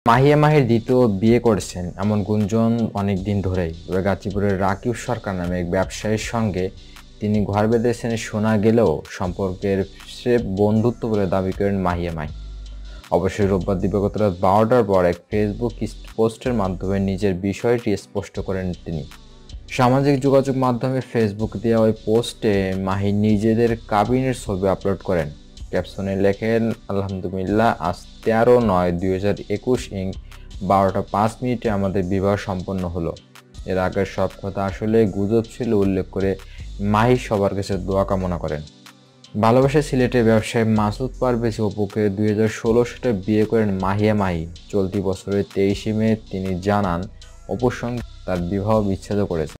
মাহিয়া মাহির দ্বিতীয় বিয়ে করেছেন এমন গুঞ্জন অনেক দিন ধরেই। তবে গাজীপুরের রাকিব সরকার নামে এক ব্যবসায়ীর সঙ্গে তিনি ঘর বেঁধেছেন শোনা গেলেও সম্পর্কের স্রেফ বন্ধুত্ব বলে দাবি করেন মাহিয়া মাহি। অবশ্যই রোববার দিবাগত রাত 12টার পর এক ফেসবুক পোস্টের মাধ্যমে নিজের বিষয়টি স্পষ্ট করেন তিনি। সামাজিক যোগাযোগ মাধ্যমে ফেসবুক দেওয়া ওই পোস্টে মাহি নিজেদের কাবিনের ছবি আপলোড করেন। ক্যাপশনে লেখেন, আলহামদুলিল্লাহ, আজ 13/9/2021 ইং 12টা 5 মিনিটে আমাদের বিবাহ সম্পন্ন হলো। এর আগের সব কথা আসলে গুজব ছিল উল্লেখ করে মাহি সবার কাছে দোয়া কামনা করেন। ভালোবাসা সিলেটের ব্যবসায়ী মাসুদ পারভেজ অপুকে 2016 সালে বিয়ে করেন মাহিয়া মাহি। চলতি বছরের 23শে মে তিনি জানান অপুর সঙ্গে তার বিবাহ বিচ্ছেদ করেছেন।